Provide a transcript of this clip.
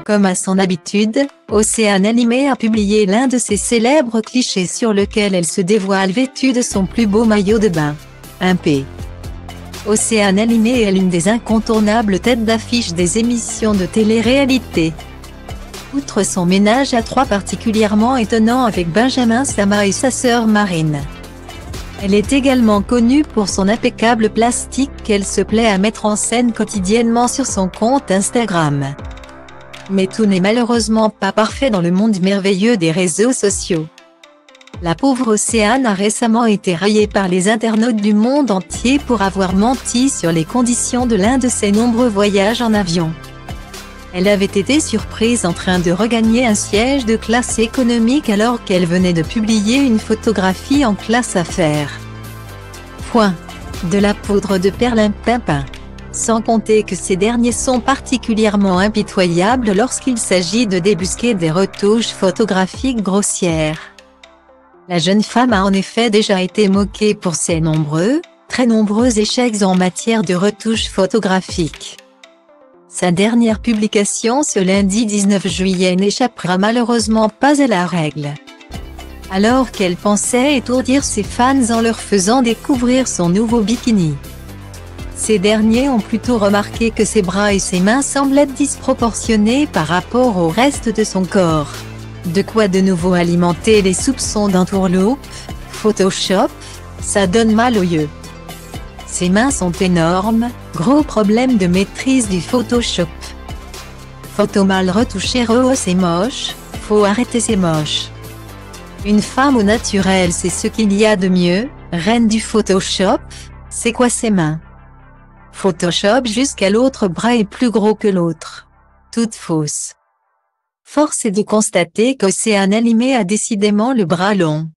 Comme à son habitude, Océane Animé a publié l'un de ses célèbres clichés sur lequel elle se dévoile vêtue de son plus beau maillot de bain. Un P. Océane Animé est l'une des incontournables têtes d'affiche des émissions de télé-réalité. Outre son ménage à trois particulièrement étonnant avec Benjamin Sama et sa sœur Marine, elle est également connue pour son impeccable plastique qu'elle se plaît à mettre en scène quotidiennement sur son compte Instagram. Mais tout n'est malheureusement pas parfait dans le monde merveilleux des réseaux sociaux. La pauvre Océane a récemment été raillée par les internautes du monde entier pour avoir menti sur les conditions de l'un de ses nombreux voyages en avion. Elle avait été surprise en train de regagner un siège de classe économique alors qu'elle venait de publier une photographie en classe affaires. Point. De la poudre de perlimpinpin. Sans compter que ces derniers sont particulièrement impitoyables lorsqu'il s'agit de débusquer des retouches photographiques grossières. La jeune femme a en effet déjà été moquée pour ses très nombreux échecs en matière de retouches photographiques. Sa dernière publication ce lundi 19 juillet n'échappera malheureusement pas à la règle. Alors qu'elle pensait étourdir ses fans en leur faisant découvrir son nouveau bikini, ces derniers ont plutôt remarqué que ses bras et ses mains semblent être disproportionnés par rapport au reste de son corps. De quoi de nouveau alimenter les soupçons d'entourloupe, Photoshop, ça donne mal aux yeux. Ses mains sont énormes, gros problème de maîtrise du Photoshop. Photo mal retouchée, c'est moche, faut arrêter, c'est moche. Une femme au naturel, c'est ce qu'il y a de mieux, reine du Photoshop, c'est quoi ses mains? Photoshop jusqu'à l'autre bras est plus gros que l'autre. Toute fausse. Force est de constater qu'Océane Animé a décidément le bras long.